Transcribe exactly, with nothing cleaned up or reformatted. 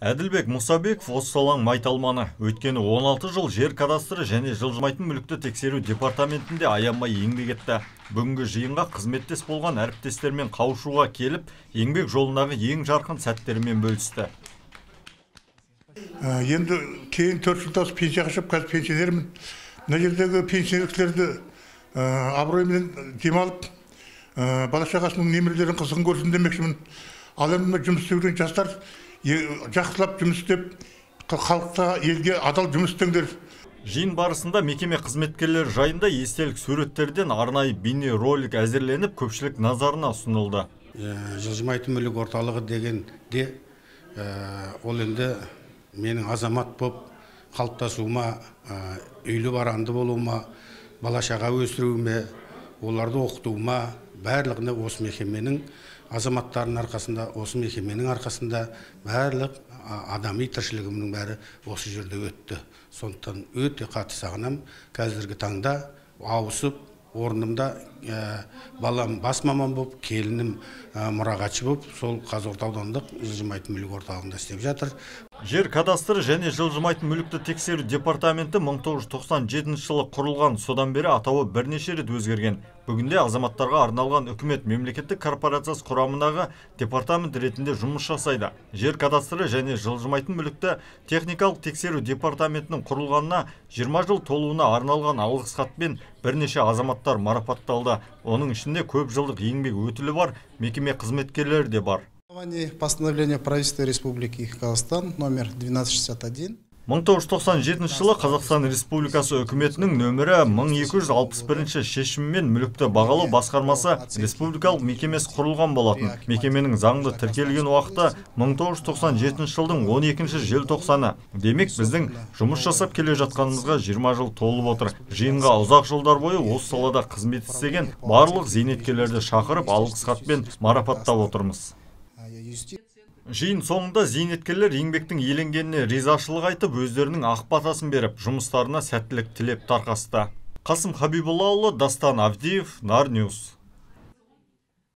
Әділбек Мұсабеков Оссалаң майталманы. Өткені он алты жыл жер кадастры және жылжымайтын мүлікті тексеру департаментінде аянбай еңбек етті. Бүгінгі жиынға қызметтес болған әріптестермен қауышуға келіп, еңбек жолындағы ең жарқын сәттерімен бөлісті. Енді кейін төрт жылдан пенсияға шығып, қазір пенсионермін. Мына жердегі пенсионерлерді абыроймен демалып, бала шағасының немерелерінің қызығын көрсін демекшімін. Ал енді жұмыс істеуден жастар жақсылап жұмыс істеп, халыққа, елге адал жұмыс істеңдер. Жиын барысында мекеме қызметкерлері жайында естелік суреттерден арнайы бейне ролик әзірленіп, көпшілік назарына ұсынылды. Жылжымайтын мүлік орталығы дегенде ол енді менің азамат боп қалыптасуыма, үйлі баранды болуыма, бала шаға өсіруіме, оларды оқытуыма, барлығына осы мекеменің азаматтардың арқасында, осы мекеменің арқасында барлық адами тіршілігімнің бәрі осы жерде өтті. Сондықтан өте қатты сағынам. Қазіргі таңда ауысып, орнымда балам бас маман болып, келінім мұрағатшы болып, сол Қазығұрт аудандық жылжымайтын мүлік орталығында істеп жатыр. Жер кадастры және жылжымайтын мүлікті тексеру департаменті мың тоғыз жүз тоқсан жетінші жылы құрылған, содан бері атауы бірнеше рет өзгерген. Бүгінде азаматтарға арналған үкімет мемлекеттік корпорациясы құрамындағы департамент ретінде жұмыс жасайды. Жер кадастры және жылжымайтын мүлікті техникалық тексеру департаментінің құрылғанына жиырма жыл толуына арналған алғыс хатпен бірнеше азаматтар марапатталды. Оның ішінде көп жылдық еңбек өтілі бар мекеме қызметкерлері де бар. Постановление правительства Республики Казахстан номер двенадцать шестьдесят один. мың тоғыз жүз тоқсан жетінші жылы Қазақстан Республикасы үкіметінің нөмірі мың екі жүз алпыс бірінші шешімімен мүлікті бағалау басқармасы республикалық мекемесі құрылған болатын. Мекеменің заңды тіркелген уақыты мың тоғыз жүз тоқсан жетінші жылдың он екінші желтоқсаны. Демек, біздің жұмыс жасап келе жатқанымызға жиырма жыл толып отыр. Жиынға ұзақ жылдар бойы осы салада қызмет істеген барлық зейнеткерлерді шақырып, алғыс хатпен марапаттап отырмыз. Жиын соңында зейнеткерлер еңбектің еленгеніне ризашылық айтып, өздерінің ақ батасын беріп, жұмыстарына сәттілік тілеп тарқасты. Қасым Хабибуллаұлы, Дастан Авдиев, Нар Ньюс.